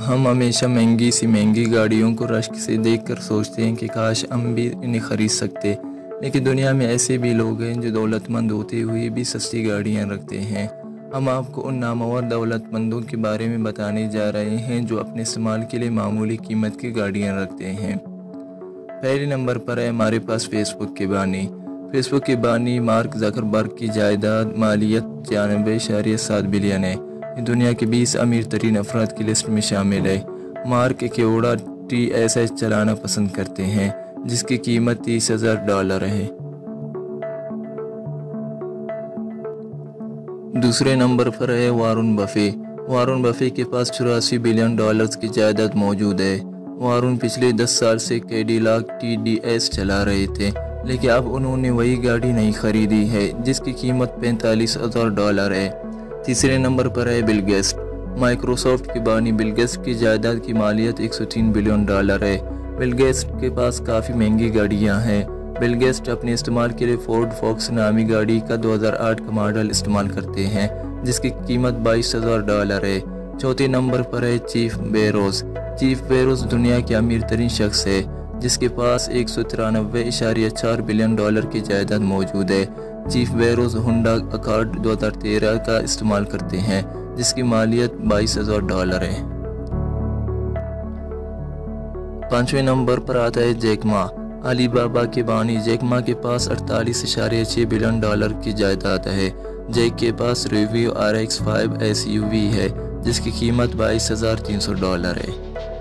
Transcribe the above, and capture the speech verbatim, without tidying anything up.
ہم ہمیشہ مہنگی سی مہنگی گاڑیوں کو رشک سے دیکھ کر سوچتے ہیں کہ کاش ہم بھی انہیں خرید سکتے، لیکن دنیا میں ایسے بھی لوگ ہیں جو دولت مند ہوتے ہوئے بھی سستی گاڑیاں رکھتے ہیں۔ ہم آپ کو ان نامور دولت مندوں کے بارے میں بتانے جا رہے ہیں جو اپنے استعمال کے لیے معمولی قیمت کی گاڑیاں رکھتے ہیں۔ پہلے نمبر پر ہے ہمارے پاس فیس بک کے بانی۔ فیس بک کے بانی مارک زکربرگ کی جائیداد مالیت چھیانوے اشاریہ سات بلین ہے۔ یہ دنیا کے بیس امیر ترین افراد کی لسٹ میں شامل ہے۔ مارک ایک اوڈا ٹی ایس ایچ چلانا پسند کرتے ہیں جس کی قیمت تیس ہزار ڈالر ہے۔ دوسرے نمبر پر ہے وارن بفے۔ وارن بفے کے پاس چوراسی بلین ڈالرز کی جائیداد موجود ہے۔ وارن پچھلے دس سال سے کیڈیلاک ٹی ڈی ایس چلا رہے تھے، لیکن اب انہوں نے وہی گاڑی نہیں خریدی ہے جس کی قیمت پینتالیس ہزار ڈالر ہے۔ تیسرے نمبر پر ہے بل گیٹس۔ مائیکروسافٹ کے بانی بل گیٹس کی جائیداد کی مالیت ایک سو تین بلین ڈالر ہے۔ بل گیٹس کے پاس کافی مہنگی گاڑیاں ہیں۔ بل گیٹس اپنے استعمال کے لیے فورڈ فوکس نامی گاڑی کا دو ہزار آٹھ کا ماڈل استعمال کرتے ہیں جس کی قیمت بائیس ہزار ڈالر ہے۔ چوتھے نمبر پر ہے جیف بیزوس۔ جیف بیزوس دنیا کے امیر ترین شخص ہے جس کے پاس ایک سو ترانوے اشاریہ چار بلین ڈالر کی جائیداد موجود ہے۔ جیف بیزوس ہونڈا اکارڈ دو ہزار تیرہ کا استعمال کرتے ہیں جس کی مالیت بائیس ہزار ڈالر ہے۔ پانچویں نمبر پر آتا ہے جیک ما۔ علی بابا کے بانی جیک ما کے پاس اڑتالیس اشاریہ چھ بلین ڈالر کی جائیداد ہے۔ جیک کے پاس Roewe R X five S U V ہے جس کی قیمت بائیس ہزار تین سو ڈالر ہے۔